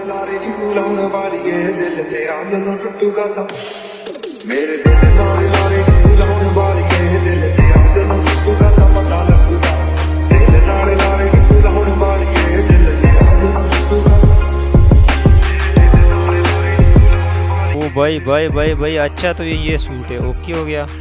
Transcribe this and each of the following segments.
लारे नी तू लाउन वाली है दिल तेरा जदों टुटूगा तां मेरे दिल नाल लारे नी तू लाउन वाली है दिल तेरा जदों टुटूगा तां पता लगूगा दिल नाल लारे नी तू लाउन वाली है दिल तेरा जदों टुटूगा। ओ भाई भाई भाई भाई अच्छा तो ये सूट है, ओके हो गया।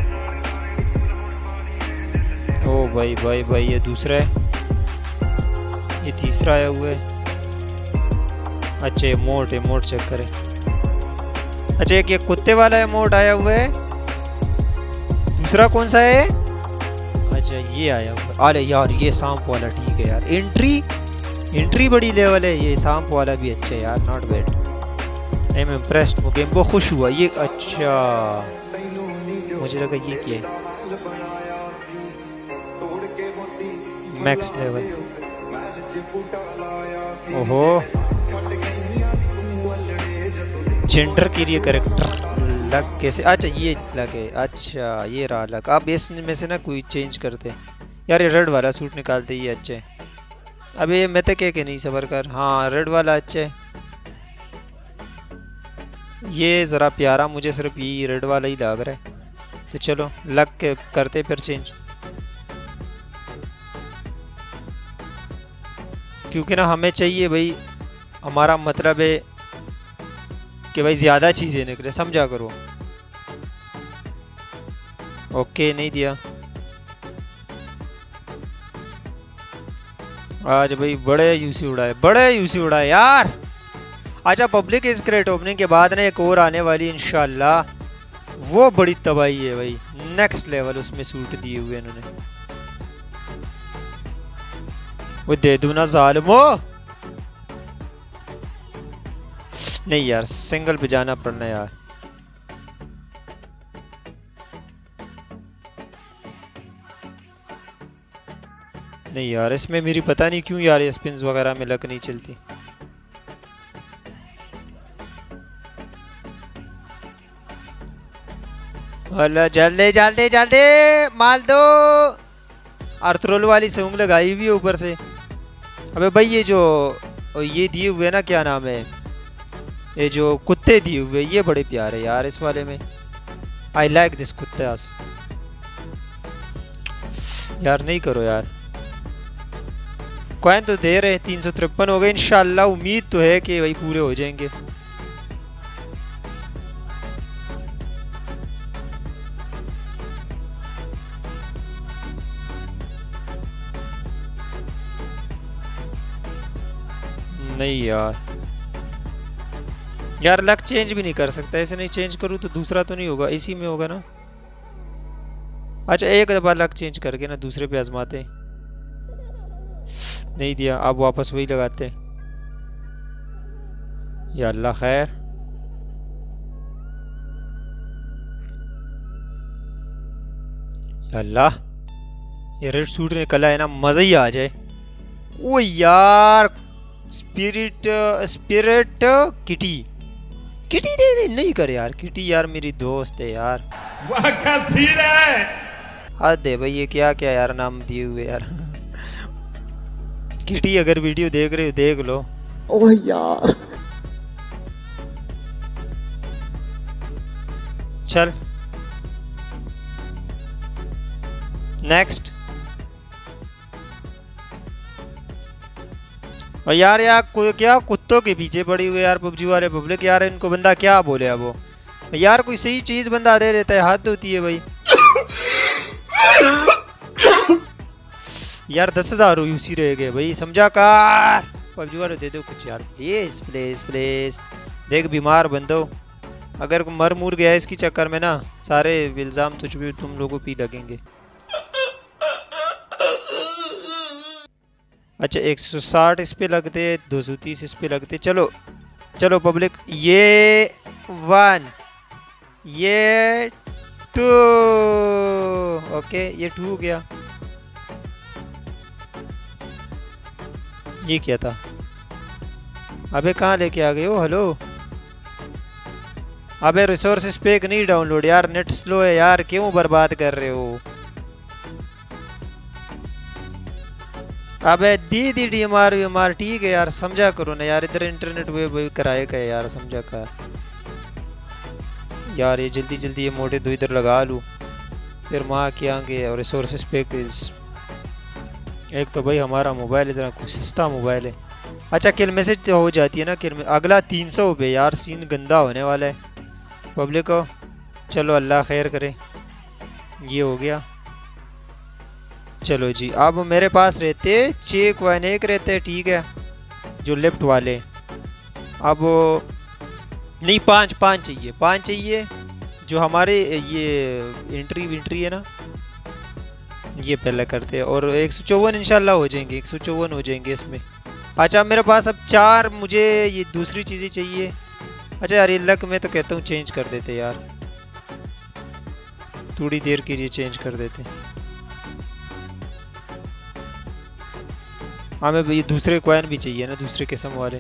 ओ भाई भाई भाई ये दूसरा है, ये तीसरा आया हुआ है। अच्छा इमोट, इमोट चेक करें। अच्छा एक ये कुत्ते वाला इमोट आया हुआ है, दूसरा कौन सा है? अच्छा ये आया हुआ है। अरे यार ये सांप वाला ठीक है यार, एंट्री बड़ी लेवल है, ये सांप वाला भी अच्छा है यार, not bad. I am impressed, मुझे वो खुश हुआ ये। अच्छा मुझे लगा ये क्या है, मैक्स लेवल। ओहो जेंडर के लिए करेक्टर लग कैसे? अच्छा ये लगे, अच्छा ये रहा लग। अब इसमें से ना कोई चेंज करते यार, ये रेड वाला सूट निकालते, ये अच्छा है। अब ये मैं तो के नहीं सबर कर, हाँ रेड वाला अच्छा है, ये ज़रा प्यारा मुझे सिर्फ ये रेड वाला ही लग रहा है। तो चलो लग के करते फिर चेंज, क्योंकि ना हमें चाहिए भाई, हमारा मतलब है कि भाई ज़्यादा चीज़ें निकले, समझा करो। ओके नहीं दिया आज भाई, बड़े यूसी उड़ाए, बड़े यूसी उड़ाए यार। अच्छा पब्लिक इस क्रेट ओपनिंग के बाद ना एक और आने वाली इंशाल्लाह, वो बड़ी तबाही है भाई, नेक्स्ट लेवल उसमें सूट दिए हुए इन्होंने। वो दे दूं ना जालिमो, नहीं यार सिंगल पे जाना पड़ना यार। नहीं यार इसमें मेरी पता नहीं क्यों यार ये स्पिन्स वगैरह में लक नहीं चलती। अल्लाह जल्दी जल्दी जल्दी माल दो। अर्थरोल वाली सूंग लगाई हुई है ऊपर से। अबे भाई ये जो ये दिए हुए ना, क्या नाम है, ये जो कुत्ते दिए हुए ये बड़े प्यारे यार इस वाले में। आई लाइक दिस कुत्तास यार, नहीं करो यार। कॉइन तो दे रहे, 353 हो गए। इंशाल्लाह उम्मीद तो है कि भाई पूरे हो जाएंगे। नहीं यार, यार लक चेंज भी नहीं कर सकता, ऐसे नहीं चेंज करूँ तो दूसरा तो नहीं होगा, इसी में होगा ना। अच्छा एक दफा लक चेंज करके ना दूसरे पे आजमाते। नहीं दिया, अब वापस वही लगाते। या अल्लाह खैर। या अल्लाह ये रेड सूट ने कला है ना, मजा ही आ जाए। ओ यार स्पिरिट स्पिरिट किटी, किटी दे दे, नहीं कर यार, किटी यार मेरी दोस्त है यार। वाह क्या सीन है। हद दे भाई, ये क्या क्या यार नाम दिए हुए यार। किटी अगर वीडियो देख रहे हो देख लो। ओह यार चल नेक्स्ट। और यार क्या कुत्तों के पीछे पड़ी हुई यार पबजी वाले पब्लिक यार, इनको बंदा क्या बोले अब वो यार, कोई सही चीज बंदा दे देता है, हद होती है भाई। यार 10,000 यूसी रह गए भाई, समझा कर। पबजी वाले दे दो कुछ यार प्लीज प्लीज प्लीज। देख बीमार बंदो, अगर मर मुर गया इसकी चक्कर में ना, सारे इल्जाम तुम लोगों पे लगेंगे। अच्छा 160 इस पे लगते, 230 इस पे लगते। चलो चलो पब्लिक, ये 1 ये 2, ओके ये 2 हो गया। ये क्या था? अबे कहाँ लेके आ गए हो? हेलो अबे रिसोर्सेस पैक नहीं डाउनलोड यार, नेट स्लो है यार, क्यों बर्बाद कर रहे हो? अबे दी DMR ठीक है यार, समझा करो ना यार, इधर इंटरनेट वे कराए का यार, समझा कर यार। ये जल्दी जल्दी ये मोटे दो इधर लगा लूँ, फिर माँ के आगे और रिसोर्सेज पैकेज। एक तो भाई हमारा मोबाइल इतना कुछ सस्ता मोबाइल है। अच्छा किल मैसेज तो हो जाती है ना किल में, अगला 300 पे यार, सीन गंदा होने वाला है पब्लिक को। चलो अल्लाह खैर करे, ये हो गया। चलो जी, अब मेरे पास रहते 6 कॉइन, एक रहते ठीक है जो लेफ्ट वाले, अब नहीं 5 चाहिए, 5 चाहिए जो हमारे ये एंट्री है ना, ये पहले करते हैं। और 154 इंशाल्लाह हो जाएंगे, 154 हो जाएंगे इसमें। अच्छा मेरे पास अब 4 मुझे ये दूसरी चीज़ें चाहिए। अच्छा यार ये लक मैं तो कहता हूँ चेंज कर देते यार, थोड़ी देर के लिए चेंज कर देते। हमें ये दूसरे कॉइन भी चाहिए ना, दूसरे किस्म वाले।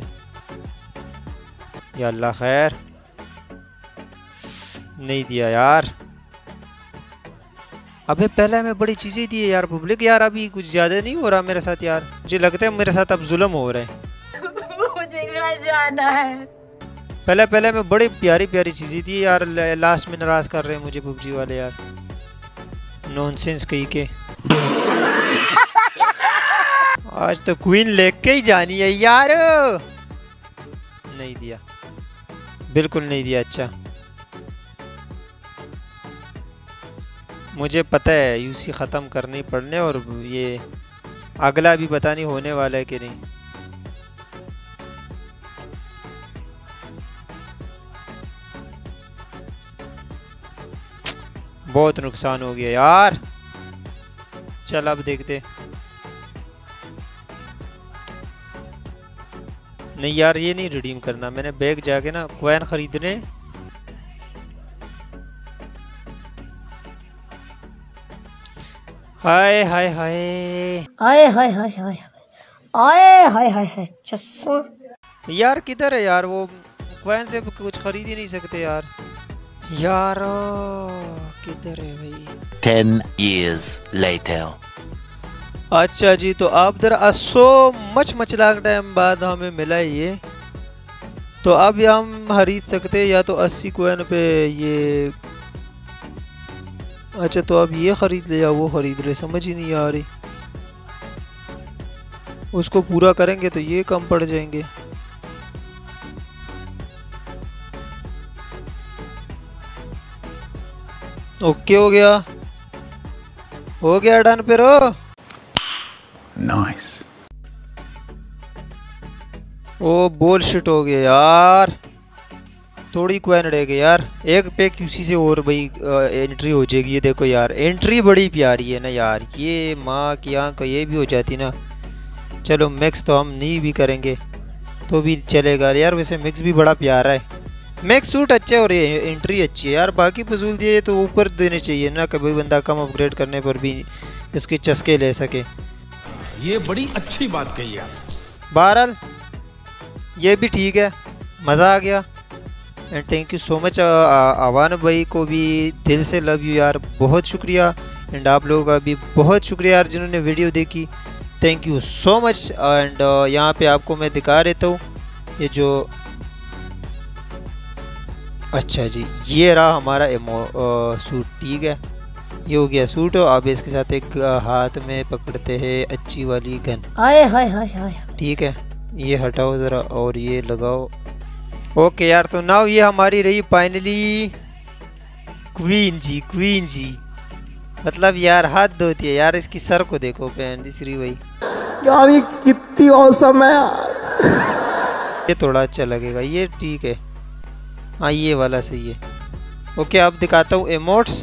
या अल्लाह खैर, नहीं दिया यार। अबे पहले हमें बड़ी चीज़ें दी है यार पब्लिक, यार अभी कुछ ज़्यादा नहीं हो रहा मेरे साथ यार, मुझे लगता है मेरे साथ अब जुल्म हो रहा है। मुझे घर जाना है। पहले हमें बड़ी प्यारी चीज़ें दी यार, लास्ट में नाराज़ कर रहे हैं मुझे पबजी वाले यार, नॉनसेंस कही के। आज तो क्वीन लेके ही जानी है यार। नहीं दिया, बिल्कुल नहीं दिया। अच्छा मुझे पता है यूसी ख़त्म करनी पड़ने, और ये अगला भी पता नहीं होने वाला है कि नहीं। बहुत नुकसान हो गया यार। चल अब देखते। नहीं यार ये नहीं रिडीम करना, मैंने बैग जाके ना कॉइन खरीदने। हाय हाय हाय आए हाय हाय हाय आए हाय हाय हाय चस्सा। यार किधर है यार वो कॉइन से कुछ खरीद ही नहीं सकते यार। यार किधर है भाई। 10 years later. अच्छा जी, तो आप दर सो मच लाख टाइम बाद हमें मिला ये, तो अब हम खरीद सकते हैं या तो 80 कॉइन पे ये। अच्छा तो अब ये खरीद ले या वो खरीद ले, समझ ही नहीं आ रही। उसको पूरा करेंगे तो ये कम पड़ जाएंगे। ओके हो गया डन पे रो। नाइस। ओ बुलशिट हो गया यार, थोड़ी कॉइन रह गई यार। एक पे क्यूसी से और भाई एंट्री हो जाएगी। ये देखो यार एंट्री बड़ी प्यारी है ना यार, ये माँ की आँख ये भी हो जाती ना। चलो मिक्स तो हम नहीं भी करेंगे तो भी चलेगा यार, वैसे मिक्स भी बड़ा प्यारा है। मैक्स सूट अच्छा है और ये एंट्री अच्छी है यार। बाकी फजूल दिए तो ऊपर देने चाहिए ना, कभी बंदा कम अपग्रेड करने पर भी इसके चस्के ले सके। ये बड़ी अच्छी बात कही आप। बहरहाल ये भी ठीक है, मज़ा आ गया। And thank you so much Awan भाई को भी दिल से लव यू यार, बहुत शुक्रिया। एंड आप लोगों का भी बहुत शुक्रिया यार जिन्होंने वीडियो देखी, thank you so much. And यहाँ पे आपको मैं दिखा देता हूँ ये जो, अच्छा जी ये रहा हमारा सूट, ठीक है ये हो गया सूट। अब इसके साथ एक हाथ में पकड़ते हैं अच्छी वाली गन। आए हाय हाय हाय। ठीक है ये हटाओ ज़रा और ये लगाओ। ओके यार, तो नाउ ये हमारी रही फाइनली क्वीन जी। मतलब यार हद होती है यार, इसकी सर को देखो बहन दिसरी भाई यार ये कितनी औसम है यार। ये थोड़ा अच्छा लगेगा, ये ठीक है। हाँ ये वाला सही है। ओके अब दिखाता हूँ एमोट्स।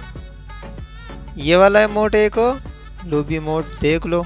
ये वाला एमोट एक लोबी एमोट देख लो।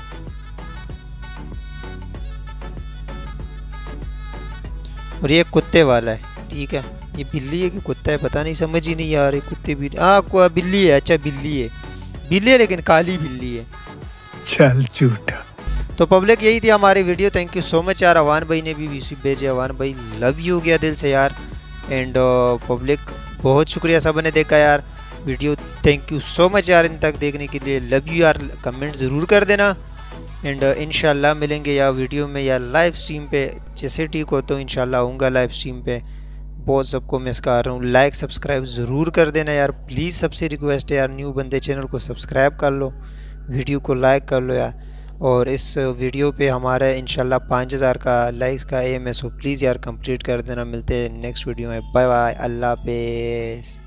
और ये कुत्ते वाला है, ठीक है। ये बिल्ली है कि कुत्ता है पता नहीं, समझ ही नहीं आ रही। कुत्ते भी, हाँ बिल्ली है। अच्छा बिल्ली है लेकिन काली बिल्ली है। चल झूठा। तो पब्लिक यही थी हमारी video. Thank you so much यार। अवान भाई ने भी वीसी भेजे, अवान भाई लव यू गया दिल से यार। एंड पब्लिक बहुत शुक्रिया सब ने देखा यार video, thank you so much यार इन तक देखने के लिए, लव यू यार। कमेंट ज़रूर कर देना एंड इंशाल्लाह मिलेंगे या वीडियो में या लाइव स्ट्रीम पे, जैसे ठीक हो तो इंशाल्लाह आऊँगा लाइव स्ट्रीम पे। बहुत सबको मिस कर रहा हूँ। लाइक सब्सक्राइब ज़रूर कर देना यार, प्लीज़ सबसे रिक्वेस्ट है यार, न्यू बंदे चैनल को सब्सक्राइब कर लो, वीडियो को लाइक कर लो यार। और इस वीडियो पे हमारा इंशाल्लाह 5000 का लाइक्स का एम है, सो प्लीज़ यार कंप्लीट कर देना। मिलते हैं नेक्स्ट वीडियो में, बाय बाय, अल्लाह हाफिज़।